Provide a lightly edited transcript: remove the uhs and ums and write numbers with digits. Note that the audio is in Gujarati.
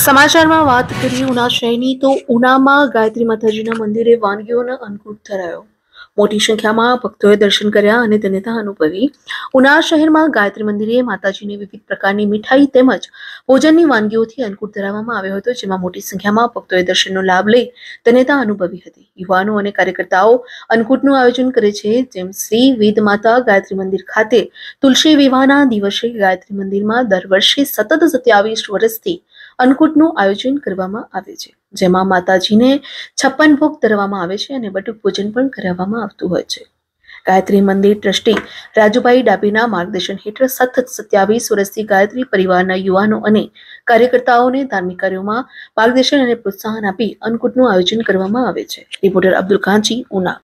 સમાચારમાં વાત કરીએ ઉના શહેરની તો ઉનામાં ગાયત્રી માતાજીના મંદિરે વાનગીઓનો અન્નકૂટ ધરાયો। મોટી સંખ્યામાં ભક્તોએ દર્શન કર્યા અને ધન્યતા અનુભવી। ઉના શહેરમાં ગાયત્રી મંદિરે માતાજીને વિવિધ પ્રકારની મીઠાઈ તેમજ ભોજનની વાનગીઓથી અન્નકૂટ ધરાવવામાં આવ્યો હતો, જેમાં મોટી સંખ્યામાં ભક્તોએ દર્શનનો લાભ લઈ ધન્યતા અનુભવી હતી। યુવાનો અને કાર્યકર્તાઓ અન્નકૂટનું આયોજન કરે છે, જેમ શ્રી વેદ માતા ગાયત્રી મંદિર ખાતે તુલસી વિવાહના દિવસે ગાયત્રી મંદિરમાં દર વર્ષે સતત 27 વર્ષથી અન્નકૂટનું આયોજન કરવામાં આવે છે, જેમાં માતાજીને 56 ભોગ ધરવામાં આવે છે અને બટુક પૂજન પણ કરાવવામાં આવતું હોય છે। ગાયત્રી મંદિર ટ્રસ્ટી રાજુભાઈ ડાભીના માર્ગદર્શન હેઠળ સતત 27 વર્ષથી ગાયત્રી પરિવારના યુવાનો અને કાર્યકર્તાઓને ધાર્મિક કાર્યોમાં માર્ગદર્શન અને પ્રોત્સાહન આપી અન્નકૂટનું આયોજન કરવામાં આવે છે। રિપોર્ટર અબ્દુલ કાંચી, ઉના।